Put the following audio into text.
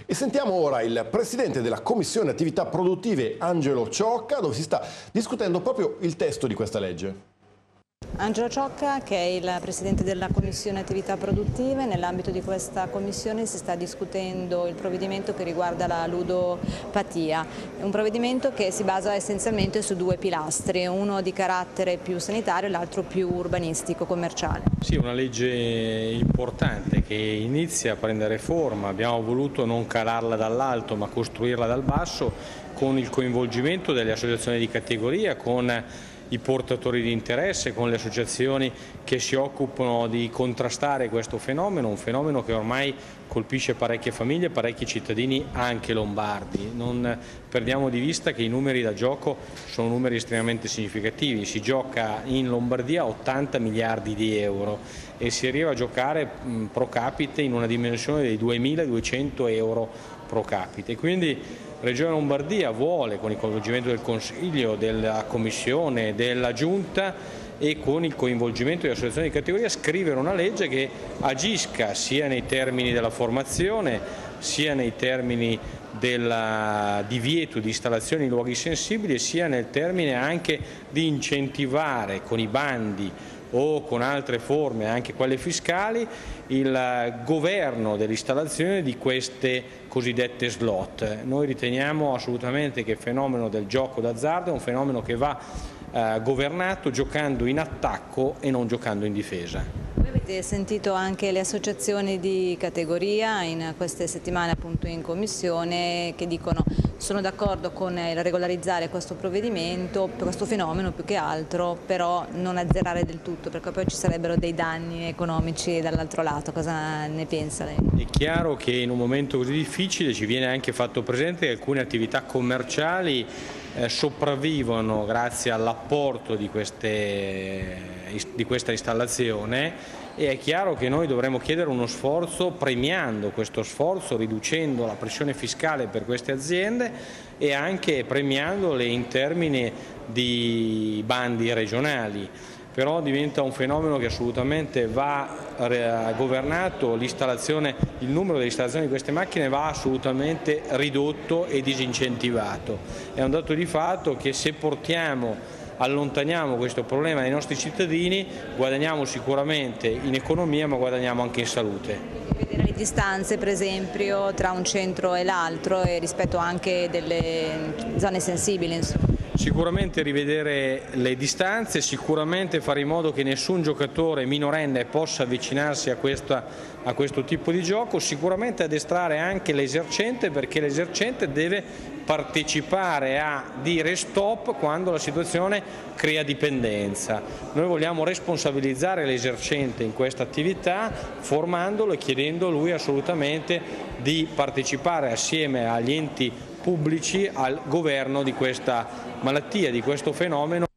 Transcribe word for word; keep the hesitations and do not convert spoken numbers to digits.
E sentiamo ora il presidente della Commissione Attività Produttive, Angelo Ciocca, dove si sta discutendo proprio il testo di questa legge. Angelo Ciocca, che è il presidente della Commissione Attività Produttive. Nell'ambito di questa commissione si sta discutendo il provvedimento che riguarda la ludopatia, un provvedimento che si basa essenzialmente su due pilastri, uno di carattere più sanitario e l'altro più urbanistico, commerciale. Sì, una legge importante che inizia a prendere forma, abbiamo voluto non calarla dall'alto ma costruirla dal basso con il coinvolgimento delle associazioni di categoria, con i portatori di interesse, con le associazioni che si occupano di contrastare questo fenomeno, un fenomeno che ormai colpisce parecchie famiglie, parecchi cittadini anche lombardi. Non perdiamo di vista che i numeri da gioco sono numeri estremamente significativi, si gioca in Lombardia ottanta miliardi di euro e si arriva a giocare pro capite in una dimensione dei duemiladuecento euro pro capite. Quindi Regione Lombardia vuole, con il coinvolgimento del Consiglio, della Commissione, della Giunta e con il coinvolgimento delle associazioni di categoria, scrivere una legge che agisca sia nei termini della formazione, sia nei termini del divieto di installazione in luoghi sensibili, sia nel termine anche di incentivare con i bandi o con altre forme, anche quelle fiscali, il governo dell'installazione di queste cosiddette slot. Noi riteniamo assolutamente che il fenomeno del gioco d'azzardo è un fenomeno che va eh, governato giocando in attacco e non giocando in difesa. Voi avete sentito anche le associazioni di categoria in queste settimane appunto in commissione che dicono sono d'accordo con il regolarizzare questo provvedimento, questo fenomeno più che altro, però non azzerare del tutto perché poi ci sarebbero dei danni economici dall'altro lato. Cosa ne pensa lei? È chiaro che in un momento così difficile ci viene anche fatto presente che alcune attività commerciali eh, sopravvivono grazie all'apporto di, di questa installazione. E è chiaro che noi dovremo chiedere uno sforzo premiando questo sforzo, riducendo la pressione fiscale per queste aziende e anche premiandole in termini di bandi regionali. Però diventa un fenomeno che assolutamente va governato, l'installazione, il numero delle installazioni di queste macchine va assolutamente ridotto e disincentivato. È un dato di fatto che se portiamo allontaniamo questo problema dai nostri cittadini, guadagniamo sicuramente in economia ma guadagniamo anche in salute. Vedere le distanze per esempio tra un centro e l'altro e rispetto anche delle zone sensibili. Insomma. Sicuramente rivedere le distanze, sicuramente fare in modo che nessun giocatore minorenne possa avvicinarsi a, questa, a questo tipo di gioco, sicuramente addestrare anche l'esercente perché l'esercente deve partecipare a dire stop quando la situazione crea dipendenza. Noi vogliamo responsabilizzare l'esercente in questa attività formandolo e chiedendo a lui assolutamente di partecipare assieme agli enti pubblici al governo di questa malattia, di questo fenomeno.